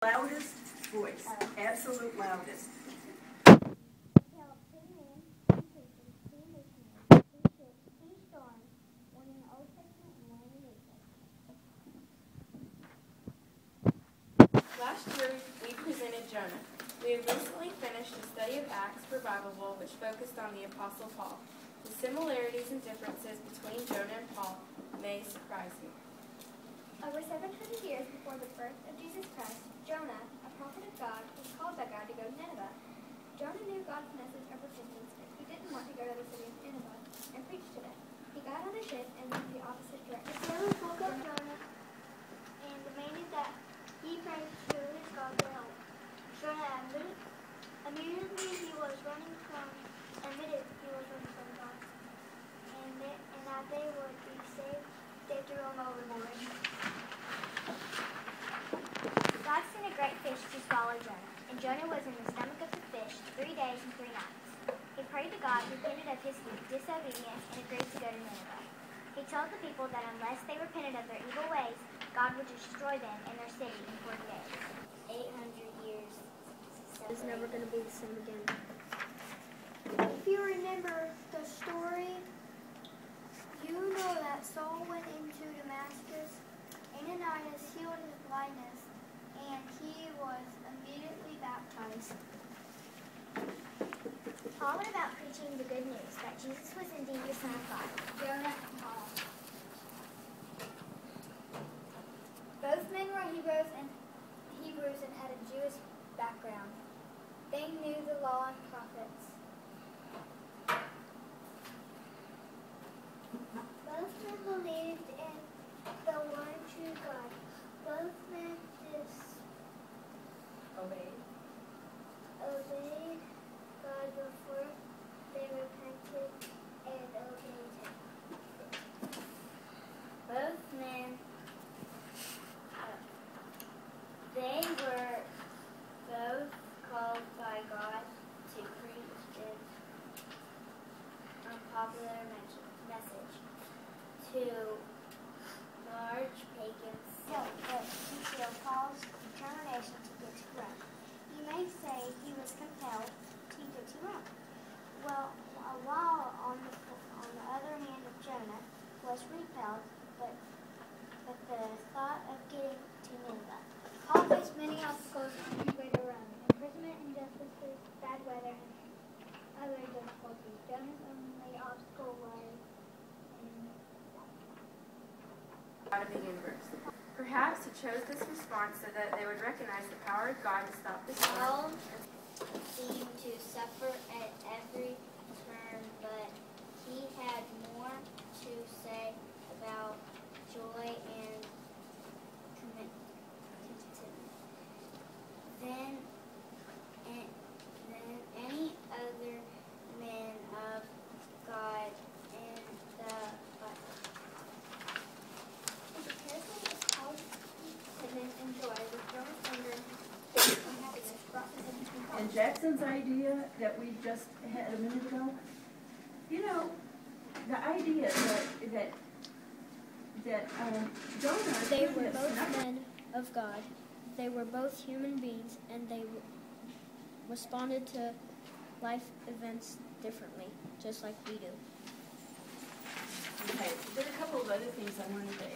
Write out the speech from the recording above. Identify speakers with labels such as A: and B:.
A: Loudest voice, absolute loudest.
B: Last year, we presented Jonah. We have recently finished a study of Acts for Bible Bowl, which focused on the Apostle Paul. The similarities and differences between Jonah and Paul may surprise you.
C: Over 700 years before the birth of Jesus Christ, Jonah, a prophet of God, was called by God to go to Nineveh. Jonah knew God's message of repentance, but he didn't want to go to the city of Nineveh and preach to them. He got on a ship and went the opposite direction. The sailors woke up Jonah and demanded that he pray to his God for help. Jonah immediately admitted he was running from God, and that they would be saved. They threw him overboard. God sent a great fish to swallow Jonah, and Jonah was in the stomach of the fish 3 days and 3 nights. He prayed to God, repented of his disobedience, and agreed to go to Nineveh. He told the people that unless they repented of their evil ways, God would destroy them and their city in 40 days. 800 years.
D: It's never going to be the same again.
C: If you remember the story, you know that Saul went into Damascus. Ananias healed his blindness, and he was immediately baptized. Paul went about preaching the good news that Jesus was indeed the Son of God. Jonah and Paul. Both men were Hebrews and had a Jewish background. They knew the law and prophets. Both men believed in the one true God. Both men obeyed God before they repented and obeyed Him. Both men, they were both called by God to preach His unpopular message to large pagans. So Paul's determination to get to Rome. You may say he was compelled to get to Rome. Well, while on the other hand of Jonah was repelled, but the thought of getting to Nineveh. Paul faced many obstacles on his way to Rome: imprisonment, injustices, bad weather, and other difficulties. Jonah's only obstacle was
B: Out of the universe. Perhaps he chose this response so that they would recognize the power of God to stop the storm.
C: Paul seemed to suffer at every turn, but he had more to say about joy and contentment than any other man of God in the Bible. The comparison of Paul's contentment and joy with Jonah's anger and happiness brought them into conflict.
A: And Jackson's idea that we just had a minute ago, you know, the idea that Jonah...
D: They were both men of God. They were both human beings, and they responded to life events differently, just like we do.
A: Okay, there are a couple of other things I wanted to